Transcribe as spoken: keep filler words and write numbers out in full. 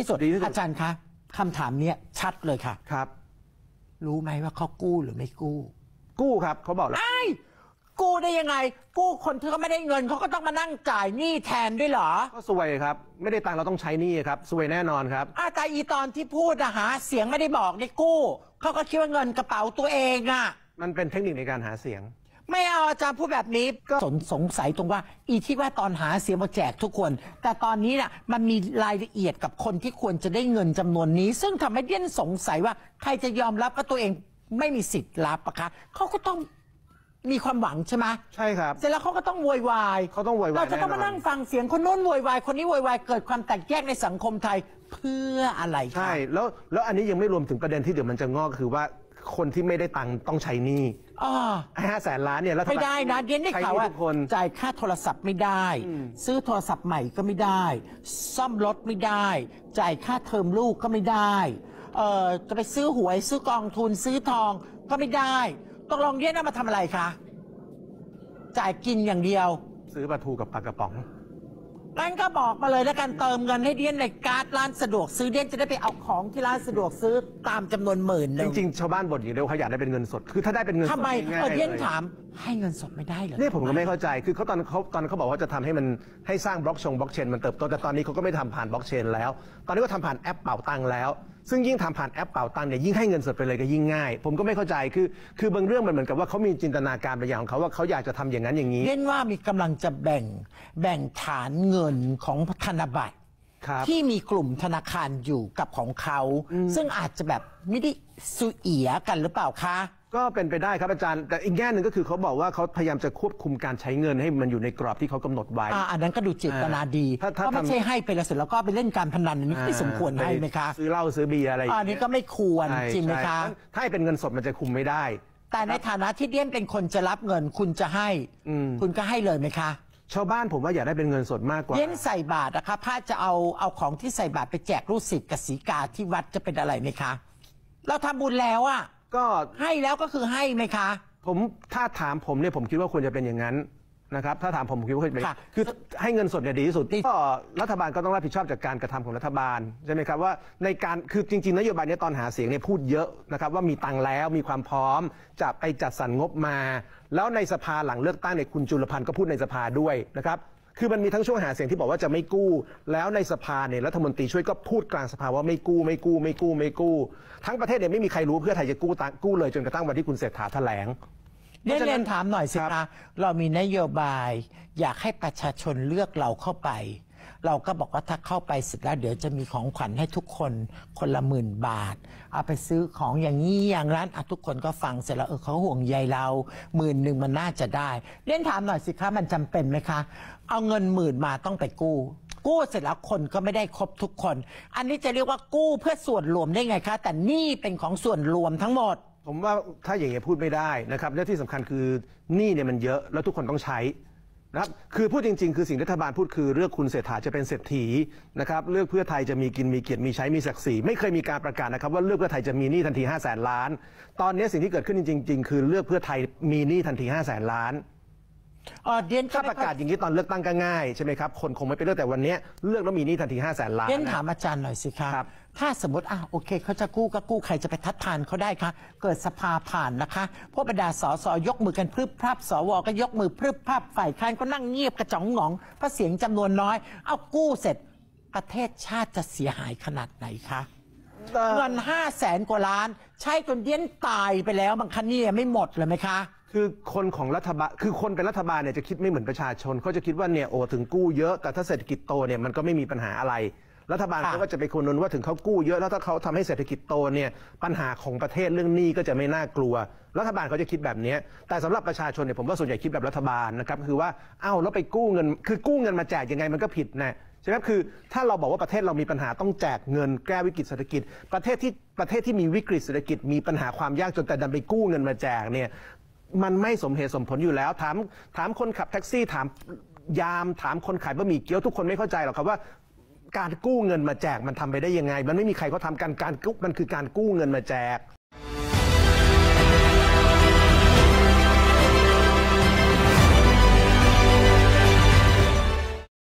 สุดอาจารย์คะคำถามนี้ชัดเลยค่ะครับรู้ไหมว่าเขากู้หรือไม่กู้กู้ครับเขาบอกแล้วกู้ได้ยังไงกู้คนที่เขาไม่ได้เงินเขาก็ต้องมานั่งจ่ายหนี้แทนด้วยเหรอก็ซวยครับไม่ได้ตังค์เราต้องใช้หนี้ครับซวยแน่นอนครับอาแต่อีตอนที่พูดอะหาเสียงไม่ได้บอกได้กู้เขาก็คิดว่าเงินกระเป๋าตัวเองอะมันเป็นเทคนิคในการหาเสียงไม่เอาอาจารย์พูดแบบนี้ก็สงสงสัยตรงว่าอีที่ว่าตอนหาเสียงมาแจกทุกคนแต่ตอนนี้น่ะมันมีรายละเอียดกับคนที่ควรจะได้เงินจำนวนนี้ซึ่งทำให้เดียนสงสัยว่าใครจะยอมรับว่าตัวเองไม่มีสิทธิ์รับอะคะเขาก็ต้องมีความหวังใช่ไหมใช่ครับเสร็จแล้วเขาก็ต้องโวยวายเขาต้องโวยวายเราจะต้องมานั่งฟังเสียงคนโน้นโวยวายคนนี้โวยวายเกิดความแตกแยกในสังคมไทยเพื่ออะไรคะใช่แล้วแล้วอันนี้ยังไม่รวมถึงประเด็นที่เดี๋ยวมันจะงอกคือว่าคนที่ไม่ได้ตังค์ต้องใช้หนี้ห้าแสนล้านเนี่ยแล้วไม่ได้นะเดียนได้ข่าวว่าจ่ายค่าโทรศัพท์ไม่ได้ซื้อโทรศัพท์ใหม่ก็ไม่ได้ซ่อมรถไม่ได้จ่ายค่าเทอมลูกก็ไม่ได้เอ่อจะไปซื้อหวยซื้อกองทุนซื้อทองก็ไม่ได้ต้องลองเดียนเอามาทำอะไรคะจ่ายกินอย่างเดียวซื้อปลาทูกับปลากระป๋องงั้นก็บอกมาเลยแล้วกันเติมเงินให้เดียนในการ์ดร้านสะดวกซื้อเดียนจะได้ไปเอาของที่ร้านสะดวกซื้อตามจำนวนหมื่นจริงๆชาวบ้านบ่นอย่างเดียวเขาอยากได้เป็นเงินสดคือถ้าได้เป็นเงินสดทำไมเออเดียนถามให้เงินสดไม่ได้เหรอนี่ผมก็ไม่เข้าใจคือเขาตอนเขาตอนเขาบอกว่าจะทำให้มันให้สร้างบล็อกชงบล็อกเชนมันเติบโตแต่ตอนนี้เขาก็ไม่ทำผ่านบล็อกเชนแล้วตอนนี้ก็ทำผ่านแอปเป๋าตังค์แล้วซึ่งยิ่งทำผ่านแอปเป๋าตังค์เนี่ยยิ่งให้เงินสดไปเลยก็ยิ่งง่ายผมก็ไม่เข้าใจคือคือบางเรื่องมันเหมือนกับว่าเขามีจินตนาการบางอย่างของเขาว่าเขาอยากจะทำอย่างนั้นอย่างนี้เล่นว่ามีกำลังจะแบ่งแบ่งฐานเงินของธนบัตรที่มีกลุ่มธนาคารอยู่กับของเขาซึ่งอาจจะแบบไม่ได้สุเอียกันหรือเปล่าคะก็เป็นไปได้ครับอาจารย์แต่อีกแง่หนึ่งก็คือเขาบอกว่าเขาพยายามจะควบคุมการใช้เงินให้มันอยู่ในกรอบที่เขากำหนดไว้อ่าอันนั้นก็ดูเจตนาดีเพราะไม่ใช่ให้ไปแล้วเสร็จแล้วก็ไปเล่นการพนันนี่ไม่สมควรให้ไหมคะซื้อเหล้าซื้อเบียร์อะไรอันนี้ก็ไม่ควรจริงไหมคะถ้าให้เป็นเงินสดมันจะคุมไม่ได้แต่ในฐานะที่เดียนเป็นคนจะรับเงินคุณจะให้คุณก็ให้เลยไหมคะชาวบ้านผมว่าอยากได้เป็นเงินสดมากกว่าเดียนใส่บาตรนะคะพระจะเอาเอาของที่ใส่บาตรไปแจกลูกศิษย์กับศรีกาที่วัดจะเป็นอะไรไหมคะเราทำบุญแล้วอ่ะก็ให้แล้วก็คือให้ไหมคะผมถ้าถามผมเนี่ยผมคิดว่าควรจะเป็นอย่างนั้นนะครับถ้าถามผมผมคิดว่าควรจะเป็นคือให้เงินสดเนี่ยดีที่สุดก็รัฐบาลก็ต้องรับผิดชอบจากการกระทำของรัฐบาลใช่ไหมครับว่าในการคือจริงๆนโยบายนี้ตอนหาเสียงเนี่ยพูดเยอะนะครับว่ามีตังค์แล้วมีความพร้อมจะไปจัดสรรงบมาแล้วในสภาหลังเลือกตั้งเนี่ยคุณจุลพันธ์ก็พูดในสภาด้วยนะครับคือมันมีทั้งช่วงหาเสียงที่บอกว่าจะไม่กู้แล้วในสภาเนี่ยรัฐมนตรีช่วยก็พูดกลางสภาว่าไม่กู้ไม่กู้ไม่กู้ไม่กู้ทั้งประเทศเนี่ยไม่มีใครรู้เพื่อไทยจะกู้ตังกู้เลยจนกระทั่งวันที่คุณเศรษฐาแถลงเรียนเรียนถามหน่อยสิคะเรามีนโยบายอยากให้ประชาชนเลือกเราเข้าไปเราก็บอกว่าถ้าเข้าไปเสร็จแล้วเดี๋ยวจะมีของขวัญให้ทุกคนคนละหมื่นบาทเอาไปซื้อของอย่างนี้อย่างนั้นทุกคนก็ฟังเสร็จแล้วเออเขาห่วงใยเราหมื่นหนึ่งมันน่าจะได้เรียนถามหน่อยสิคะมันจำเป็นไหมคะเอาเงินหมื่นมาต้องไปกู้กู้เสร็จแล้วคนก็ไม่ได้ครบทุกคนอันนี้จะเรียกว่ากู้เพื่อส่วนรวมได้ไงคะแต่นี่เป็นของส่วนรวมทั้งหมดผมว่าถ้าอย่างนี้พูดไม่ได้นะครับและที่สำคัญคือหนี้เนี่ยมันเยอะแล้วทุกคนต้องใช้นะครับคือพูดจริงๆคือสิ่งที่รัฐบาลพูดคือเลือกคุณเศรษฐาจะเป็นเศรษฐีนะครับเลือกเพื่อไทยจะมีกินมีเกียรติมีใช้มีศักดิ์ศรีไม่เคยมีการประกาศนะครับว่าเลือกเพื่อไทยจะมีหนี้ทันทีห้าแสนล้านตอนนี้สิ่งที่เกิดขึ้นจริงๆคือเลือกเพื่อไทยมีหนี้ทันทีห้าแสนล้านถ้าประกาศอย่างนี้ตอนเลือกตั้งก็ง่ายใช่ไหมครับคนคงไม่ไปเลือกแต่วันนี้เลือกแล้วมีหนี้ทันทีห้าแสนล้านเรียนถามอาจารย์หน่อยสิครับถ้าสมมติอ่ะโอเคเขาจะกู้ก็กู้ใครจะไปทัดทานเขาได้คะเกิดสภาผ่านนะคะพวกบรรดาสสยกมือกันพรึบพรับสวก็ยกมือพรึบพรับฝ่ายค้านก็นั่งเงียบกระจ๋องหงองเพราะเสียงจำนวนน้อยเอากู้เสร็จประเทศชาติจะเสียหายขนาดไหนคะเงินห้าแสนกว่าล้านใช้จนเดี้ยนตายไปแล้วบางคันนี่ไม่หมดเลยไหมคะคือคนของรัฐบาลคือคนเป็นรัฐบาลเนี่ยจะคิดไม่เหมือนประชาชนเขาจะคิดว่าเนี่ยโอ้ถึงกู้เยอะแต่ถ้าเศรษฐกิจโตเนี่ยมันก็ไม่มีปัญหาอะไรรัฐบาลเขาก็จะไปคำนวณว่าถึงเขากู้เยอะแล้วถ้าเขาทำให้เศรษฐกิจโตเนี่ยปัญหาของประเทศเรื่องหนี้ก็จะไม่น่ากลัวรัฐบาลเขาจะคิดแบบนี้แต่สำหรับประชาชนเนี่ยผมว่าส่วนใหญ่คิดแบบรัฐบาลนะครับคือว่าเอ้าแล้วไปกู้เงินคือกู้เงินมาแจกยังไงมันก็ผิดนะใช่ไหมคือถ้าเราบอกว่าประเทศเรามีปัญหาต้องแจกเงินแก้วิกฤตเศรษฐกิจประเทศที่ประเทศที่มีวิกฤตเศรษฐกิจมีปัญหาความยากจนแต่ดันไปกู้เงินมาแจกเนี่ยมันไม่สมเหตุสมผลอยู่แล้วถามถามคนขับแท็กซี่ถามยามถามคนขายบะหมี่เกี๊ยวทุกคนไม่เข้าใจหรอกครับว่าการกู้เงินมาแจกมันทำไปได้ยังไงมันไม่มีใครเขาทำกันการกู้มันคือการกู้เงินมาแจก